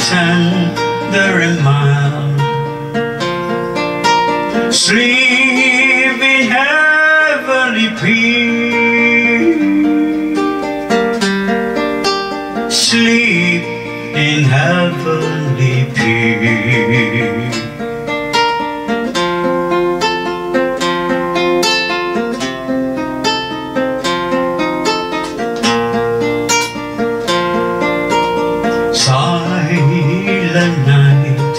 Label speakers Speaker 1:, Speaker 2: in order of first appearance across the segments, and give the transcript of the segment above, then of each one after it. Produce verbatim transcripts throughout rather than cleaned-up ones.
Speaker 1: tender and mild. Sleep in heavenly peace. Sleep in heavenly peace. Silent night,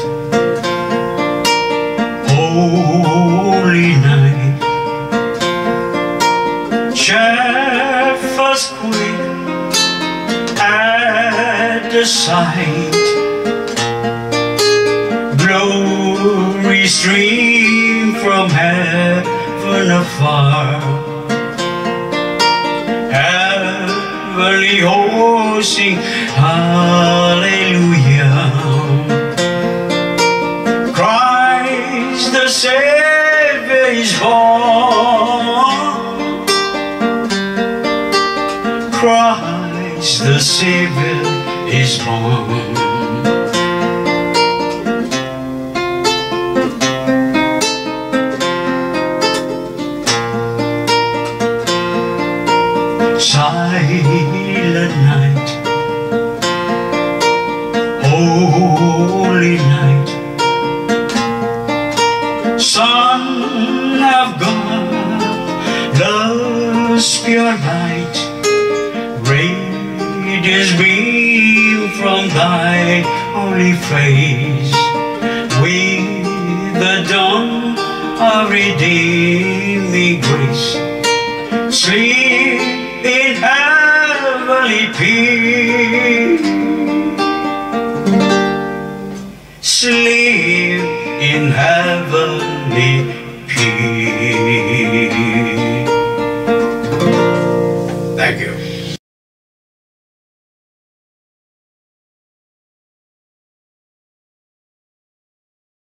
Speaker 1: holy night, shepherds quake at the sight. Glory stream from heaven afar. Heavenly hosts sing hallelujah. Christ the Savior is born. Christ the Savior is born. Silent night, holy night, Son of God, love's pure light, radiance beam from thy holy face. With the dawn of redeeming grace, sleep in heavenly peace. Sleep in heavenly peace. Thank you.